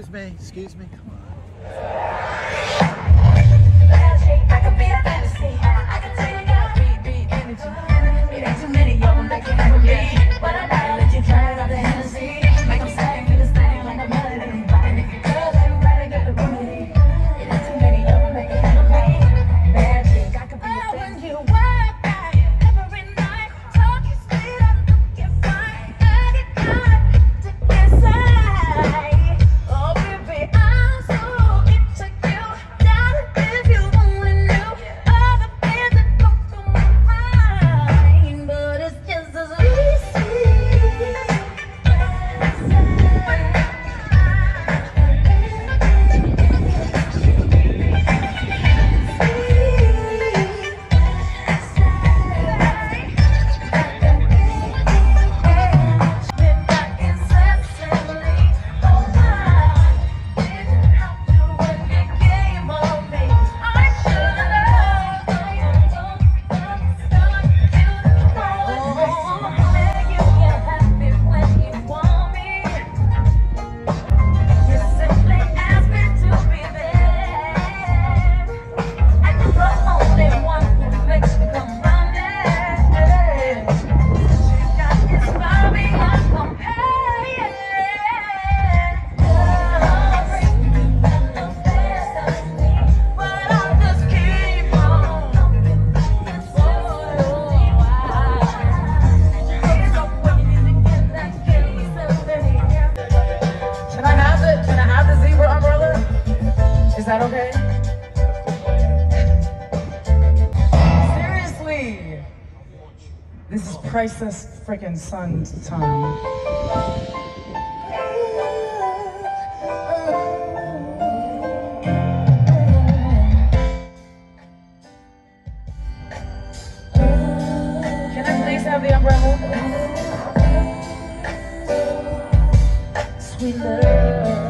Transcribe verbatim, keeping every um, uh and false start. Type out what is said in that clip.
Excuse me, excuse me, come on. I could be a fantasy. I can tell you got beat, beat energy. It ain't too many of them that can handle me. But I gotta let you try it out the Hennessy. Make them sing with this thing like a melody. And if you girls ain't ready, got the remedy. It ain't too many of them that can handle me. Bad chick, I could be a fantasy. When you work out every night, talking sweet, I look you fine. I get kinda addicted inside. Oh baby, I'm so into you. Down if you only knew all the things that go through my mind. But it's just as easy. Is that okay? Seriously, this is priceless freaking sun's time. Can I please have the umbrella? Sweet love.